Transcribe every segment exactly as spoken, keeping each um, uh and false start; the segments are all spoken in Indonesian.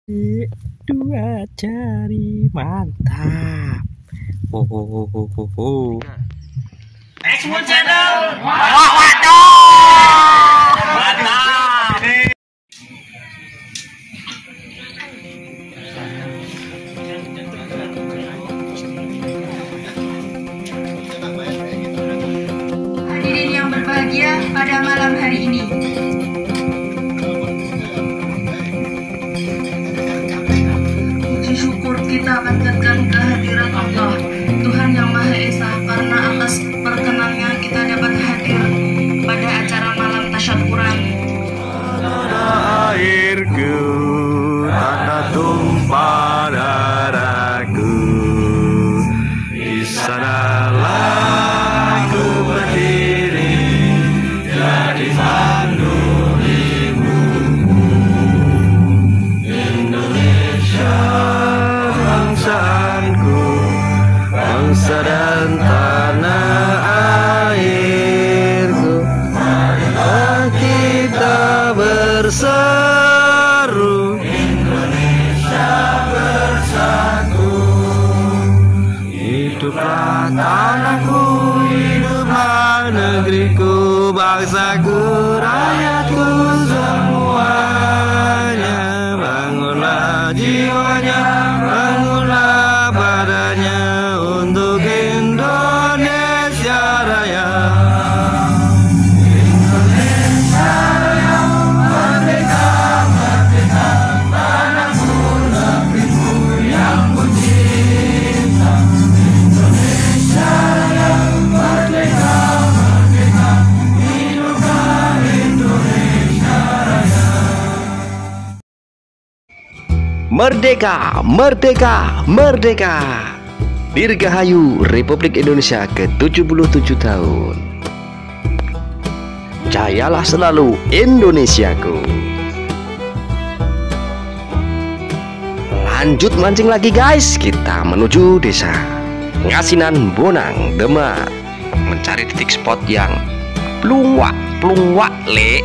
Dua jari mantap. Oh, oh, oh, oh, oh, oh. X-Moon Channel. Wah, waduh. Mantap. Hadirin yang berbahagia pada malam hari ini. Puji syukur kita panjatkan kehadiran Allah, Tuhan yang Maha Esa, karena atas perkenannya kita dapat hadir pada acara malam tasyakuran. Airku tanda tumpah darahku, di sanalah ku berdiri jadi pandumu. Indonesia bangsaanku, bangsa dan tanah airku, marilah kita berseru, Indonesia bersatu. Hiduplah tanahku, hiduplah negeriku, bangsaku, rakyatku semuanya. Bangunlah jiwanya, bangunlah badannya untuk Indonesia Raya. Indonesia Raya, merdeka, merdeka, padaku negeriku yang ku cinta. Indonesia Raya, merdeka, merdeka, hiduplah Indonesia Raya. Merdeka, merdeka, merdeka. Dirgahayu Republik Indonesia ke tujuh puluh tujuh tahun. Jayalah selalu Indonesiaku. Lanjut mancing lagi guys, kita menuju desa Ngasinan Bonang, Demak, mencari titik spot yang plungwak plungwak le.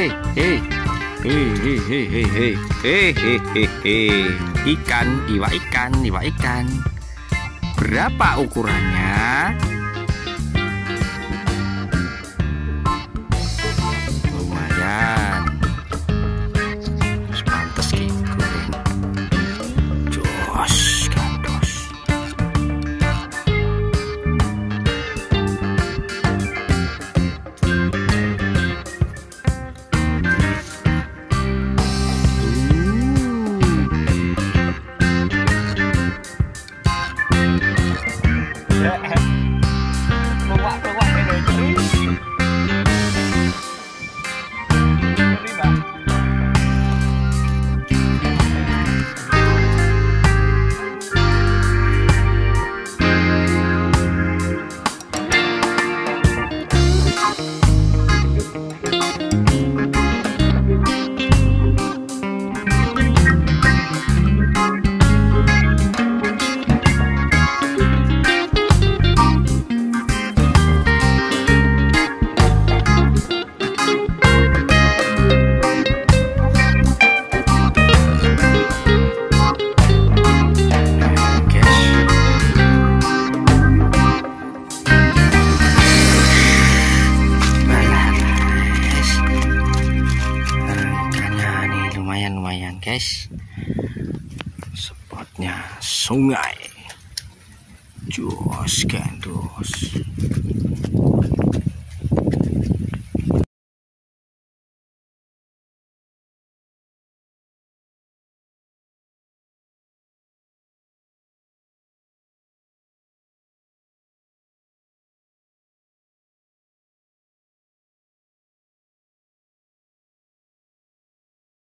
hei, hei, hei, hei, hei, hei, hei, hei, hei, hei, hei. Ikan, iwa ikan, iwa ikan. Berapa ukurannya? Lumayan. Pantes ki goreng. Jos, gandos. Lumayan guys, spotnya sungai, jos gandos.